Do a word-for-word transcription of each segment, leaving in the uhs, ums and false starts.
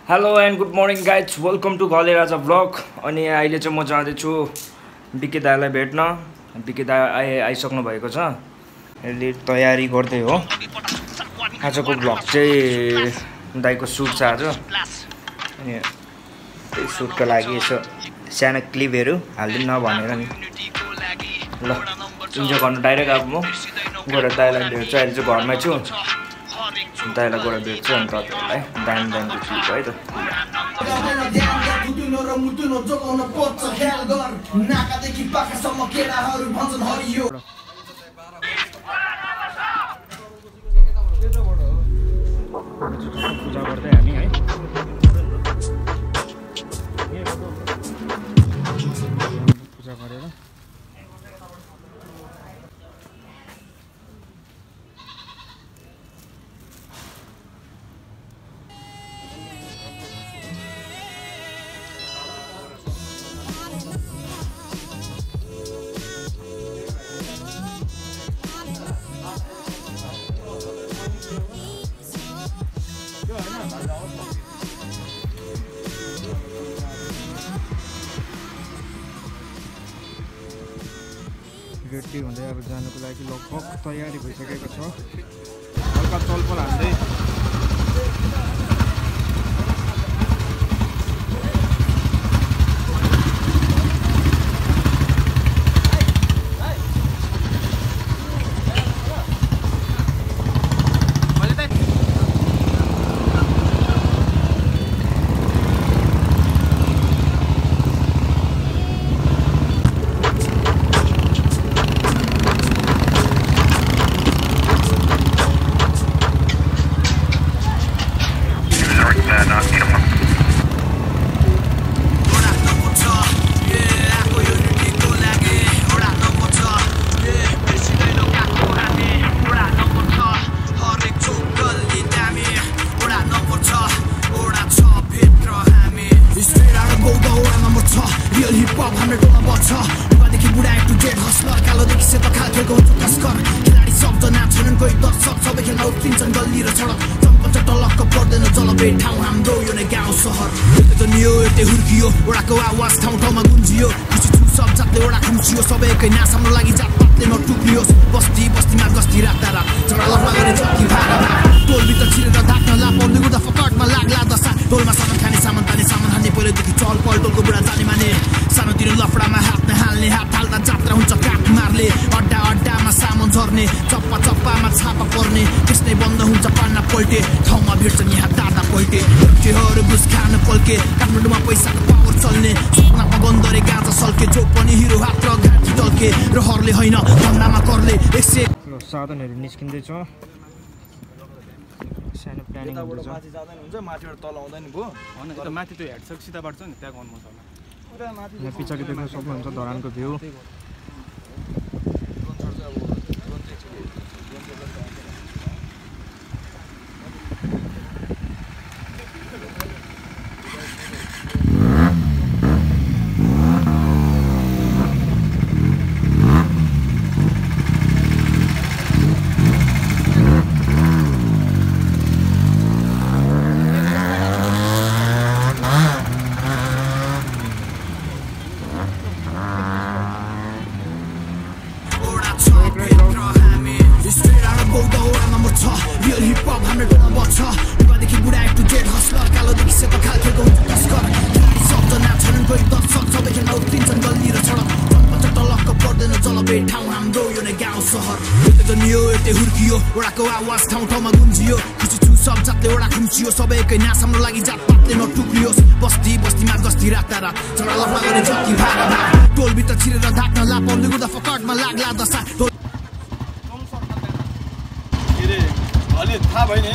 Hello and good morning guys, welcome to Ghale Raja vlog. अनि अहिले चाहिँ म जाँदैछु बिके दाईलाई भेट्न। बिके दाई आइ आइसक्नु भएको छ, यसले तयारी गर्दै हो। आजको भ्लग चाहिँ दाईको सुट छ आज, अनि त्यही सुटको लागि यसो सानो क्लिपहरू हालिदिनु न भनेर नि। ल इन्जोय गर्नु डाइरेक्ट अब म गएर दाईलाई भेट्छु। अहिले चाहिँ घरमै छु, दाईलाई गएर भेट्छु अनि तपाईँहरूलाई दामी दामीको क्लिप है त। पूजा गर्दै हामी है, पूजा गरेर रेडी हुँदै अब जानुको लागि लगभग तयारी भइसकेको छ। हल्का चलपल हाल्दै ठाउँ हाम्रो यो नै गाउँ सहर नियो यतै हुर्कियो ओडाको आवाज ठाउँ ठाउँमा गुन्जियो। खुसी छु सब जातले ओडा खुम्चियो, सबैकै नाश हाम्रो लागि जात पातले नटुक्रियोस्। बस्ती बस्तीमा गस्ती राता रात झगडा लड्दा गरे जति भागा टोलभित्र छिरेर धाक्न लापाउने गुदा फकटमा लाग्ला दशा। टोलमा सामान खाने सामान ताने सामान हान्ने पहिलेदेखि चल पल टोलको बुढा जाने माने सानोतिर लफडामा हात नहाल्ने हात हाल्दा जात्रा हुन्छ काट मार्ले। अड्डा अड्डामा सामान झर्ने चप्पा चप्पामा छापा पर्ने त्यसनै बन्द हुन्छ पान्ना पल्टे ठाउँमा भेट्छन् यहाँ दादा पल्टे केहरू घुस खान पल्के काठमाडौँमा पैसाको पावर चल्ने सपनामा गन्दरे गाँजा सल्के जो पनि हिरो हात र घाँटी टल्के र हरले होइन धन्दामा करले एक सय साधनहरू निस्किँदैछ। सानो प्लानिङ हुन्छ, माथि जाँदैन हुन्छ माथिबाट तल आउँदैन भयो होइन त माथि त्यो हेडसक सिधा बाट्छ नि त्यहाँ गर्नु पर्छ होला। यहाँ पछाडि देख्न सक्नुहुन्छ धरानको भ्यू। ठाउँ हाम्रो यो नै गाउँ सहर नियो यतै हुर्कियो ओडाको आवाज ठाउँ ठाउँमा गुन्जियो। खुसी छु सब जातले ओडा खुम्चियो, सबैकै नाश हाम्रो लागि जात पातले नटुक्रियोस्। बस्ती बस्तीमा गस्ती राता रात झगडा लड्दा गरे जति भागा भाग टोलभित्र छिरेर धाक्न लापाउने गुदा फकटमा लाग्ला दशा। थाहा भएन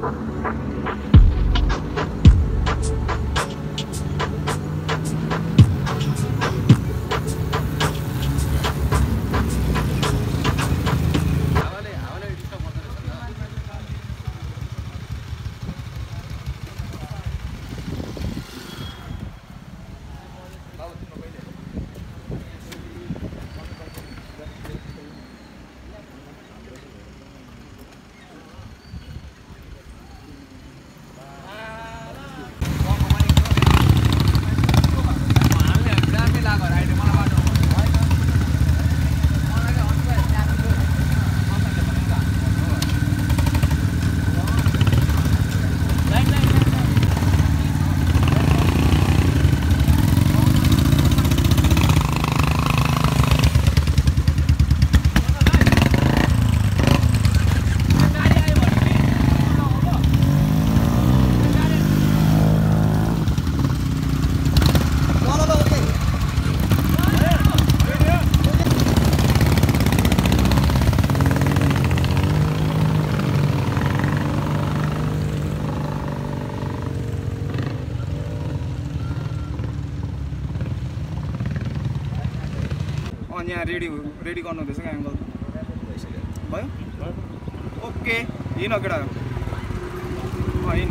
यहाँ रेडी रेडी गर्नु हुँदैछ क्या एङ्गल भयो ओके हिँड केटा हिँड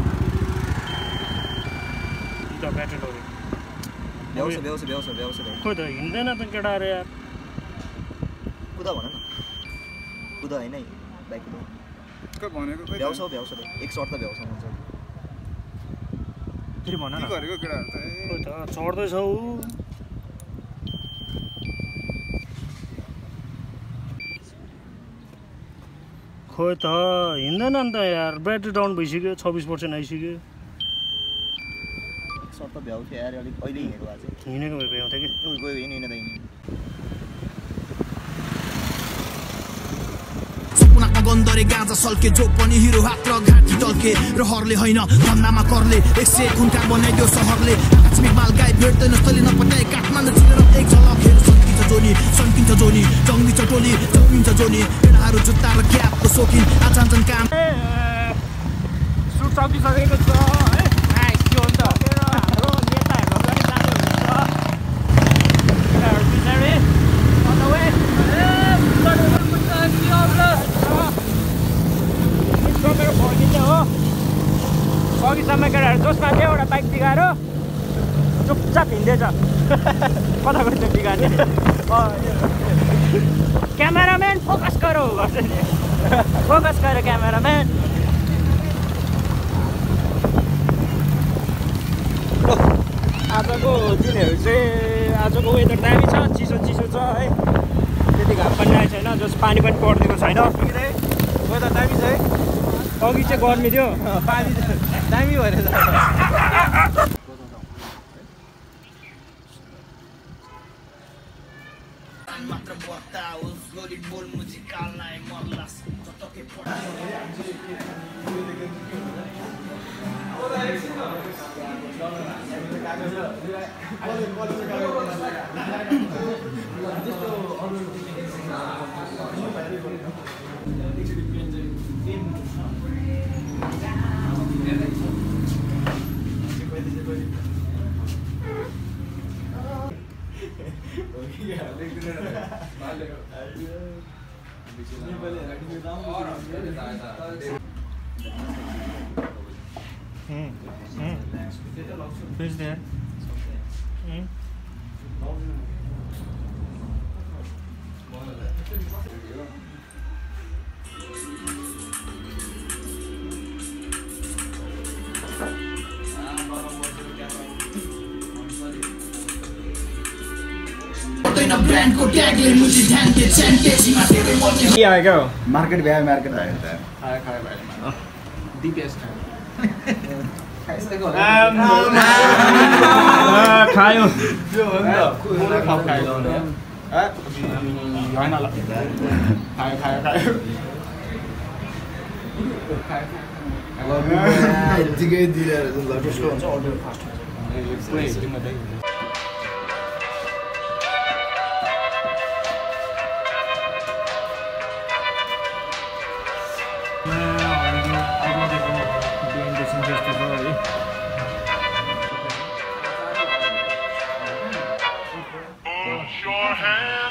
भ्याउँछ भ्याउँछ भ्याउँछ भ्याउँछ खोइ त हिँड्दैन त केटा अरे यार कुदा भन न कुदा होइन है बाइक कुदा खै भनेको खै भ्याउँछ भ्याउँछ एक सर्ट त भ्याउँछ हुन्छ फेरि भन न के गरेको केटाहरु त खोइ त चढ्दैछौ खोइ त हिँड्दैन नि त यार ब्याट्री डाउन भइसक्यो छब्बिस पर्सेन्ट आइसक्यो सर्ट त भ्याउँथ्यो यार अलिक अहिले हिँडेको भए चाहिँ हिँडेको भए भ्याउँथ्यो कि गयो हिँड हिँड्दा हिँड सपनाको गन्दरे गाजा सल्के जो पनि हिरो हात र घाँटी टल्के रहरले होइन धन्दामा करले एक सय खुन्का बनाइदियो सहरले आकस्मिक माल गाई भेट्दैन स्थली नपटाए काठमाडौँ चिनेर एक झलक हेर सन्किन्छ जोनी सन्किन्छ जोनी जङ्गिन्छ टोली जङ्गिन्छ जोनी केटाहरू जुत्ता र क्यापको सोकिन आचान्छन् काम सुट सकिसकेको छ है के हो नि त हाम्रो नेताहरू पनि जानुहुन्छ पछाडि on the way मेरो फर्किन्छ हो अघिसम्म केटाहरू जसमा थियो एउटा बाइक बिगाएर चुपचाप हिँड्दैछ कता गएर बिगार्ने क्यामेराम्यान फोकस गरौ भन्छ नि फोकस गर क्यामेराम्यान आजको दिनहरू चाहिँ आजको वेदर दामी छ चिसो चिसो छ है त्यति घाम पनि आएको छैन जस पानी पनि पर्दिएको छैन वेदर दामी छ है अघि चाहिँ गर्मी थियो पानी दामी भएर मात्र बताओस् गोली बोल मुजिकाललाई मल्लास जतके Hmm. Hmm. Who's there? Hmm. Yeah, I go. Market भ्यायो मार्केट भ्यायो खायो खायो भाइ डिपिएस खायो खायो त्यो हो नि त कुनै खाउ खायो हैन ल खायो खायो खायो यतिकै दिएर त्यसको हुन्छ अर्डर फास्ट पुरै हेडिङमा दै I hand.